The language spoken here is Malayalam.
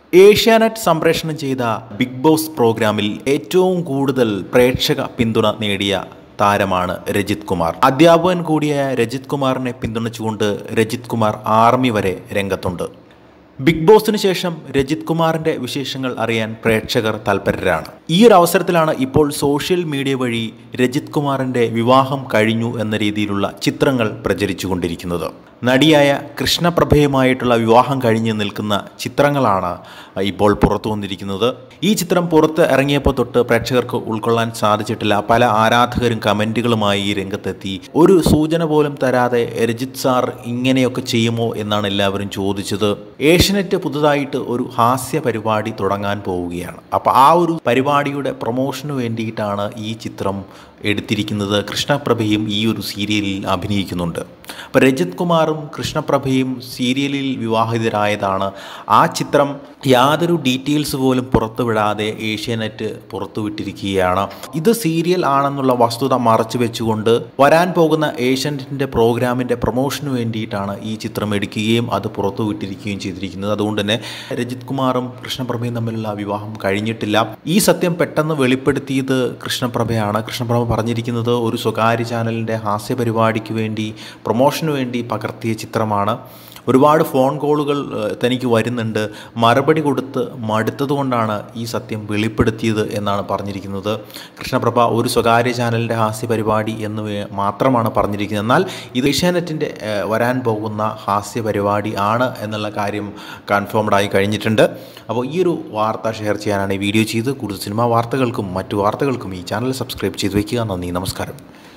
ഏഷ്യാനെറ്റ് സംപ്രേഷണം ചെയ്ത ബിഗ് ബോസ് പ്രോഗ്രാമിൽ ഏറ്റവും കൂടുതൽ പ്രേക്ഷക പിന്തുണ നേടിയ താരമാണ് രജിത് കുമാർ. അധ്യാപകൻ കൂടിയായ രജിത് കുമാറിനെ പിന്തുണച്ചുകൊണ്ട് രജിത് കുമാർ ആർമി വരെ രംഗത്തുണ്ട്. ബിഗ് ബോസിന് ശേഷം രജിത് കുമാറിൻ്റെ വിശേഷങ്ങൾ അറിയാൻ പ്രേക്ഷകർ തൽപരരാണ്. ഈ ഒരു അവസരത്തിലാണ് ഇപ്പോൾ സോഷ്യൽ മീഡിയ വഴി രജിത് കുമാറിൻ്റെ വിവാഹം കഴിഞ്ഞു എന്ന രീതിയിലുള്ള ചിത്രങ്ങൾ പ്രചരിച്ചുകൊണ്ടിരിക്കുന്നത്. നടിയായ കൃഷ്ണപ്രഭയുമായിട്ടുള്ള വിവാഹം കഴിഞ്ഞ് നിൽക്കുന്ന ചിത്രങ്ങളാണ് ഇപ്പോൾ പുറത്തു വന്നിരിക്കുന്നത്. ഈ ചിത്രം പുറത്ത് ഇറങ്ങിയപ്പോൾ തൊട്ട് പ്രേക്ഷകർക്ക് ഉൾക്കൊള്ളാൻ സാധിച്ചിട്ടില്ല. പല ആരാധകരും കമൻറ്റുകളുമായി ഈ രംഗത്തെത്തി. ഒരു സൂചന പോലും തരാതെ രജിത് സാർ ഇങ്ങനെയൊക്കെ ചെയ്യുമോ എന്നാണ് എല്ലാവരും ചോദിച്ചത്. ഏഷ്യനെറ്റ് പുതുതായിട്ട് ഒരു ഹാസ്യ പരിപാടി തുടങ്ങാൻ പോവുകയാണ്. അപ്പോൾ ആ ഒരു പരിപാടിയുടെ പ്രൊമോഷന് വേണ്ടിയിട്ടാണ് ഈ ചിത്രം എടുത്തിരിക്കുന്നത്. കൃഷ്ണപ്രഭയും ഈ ഒരു സീരിയലിൽ അഭിനയിക്കുന്നുണ്ട്. അപ്പോൾ രജിത് കുമാറും കൃഷ്ണപ്രഭയും സീരിയലിൽ വിവാഹിതരായതാണ്. ആ ചിത്രം യാതൊരു ഡീറ്റെയിൽസ് പോലും പുറത്തുവിടാതെ ഏഷ്യാനെറ്റ് പുറത്തുവിട്ടിരിക്കുകയാണ്. ഇത് സീരിയൽ ആണെന്നുള്ള വസ്തുത മറച്ചു വെച്ചുകൊണ്ട് വരാൻ പോകുന്ന ഏഷ്യാനെറ്റിൻ്റെ പ്രോഗ്രാമിൻ്റെ പ്രൊമോഷന് വേണ്ടിയിട്ടാണ് ഈ ചിത്രം എടുക്കുകയും അത് പുറത്തുവിട്ടിരിക്കുകയും ചെയ്തിരിക്കുന്നത്. അതുകൊണ്ട് തന്നെ രജിത് കുമാറും കൃഷ്ണപ്രഭയും തമ്മിലുള്ള വിവാഹം കഴിഞ്ഞിട്ടില്ല. ഈ സത്യം പെട്ടെന്ന് വെളിപ്പെടുത്തിയത് കൃഷ്ണപ്രഭയാണ്. കൃഷ്ണപ്രഭ പറഞ്ഞിരിക്കുന്നത് ഒരു സ്വകാര്യ ചാനലിൻ്റെ ഹാസ്യ പരിപാടിക്ക് വേണ്ടി പ്രൊമോഷന് വേണ്ടി പകർത്തിയ ചിത്രമാണ്. ഒരുപാട് ഫോൺ കോളുകൾ തനിക്ക് വരുന്നുണ്ട്. മറുപടി കൊടുത്ത് മടുത്തതുകൊണ്ടാണ് ഈ സത്യം വെളിപ്പെടുത്തിയത് എന്നാണ് പറഞ്ഞിരിക്കുന്നത്. കൃഷ്ണപ്രഭ ഒരു സ്വകാര്യ ചാനലിൻ്റെ ഹാസ്യ പരിപാടി എന്ന് മാത്രമാണ് പറഞ്ഞിരിക്കുന്നത്. എന്നാൽ ഇത് ഏഷ്യാനെറ്റിൻ്റെ വരാൻ പോകുന്ന ഹാസ്യ പരിപാടി ആണ് എന്നുള്ള കാര്യം കൺഫേംഡായി കഴിഞ്ഞിട്ടുണ്ട്. അപ്പോൾ ഈ ഒരു വാർത്ത ഷെയർ ചെയ്യാനാണ് ഈ വീഡിയോ ചെയ്ത്. കൂടുതൽ സിനിമാ വാർത്തകൾക്കും മറ്റു വാർത്തകൾക്കും ഈ ചാനൽ സബ്സ്ക്രൈബ് ചെയ്ത് വയ്ക്കുക. നന്ദി, നമസ്കാരം.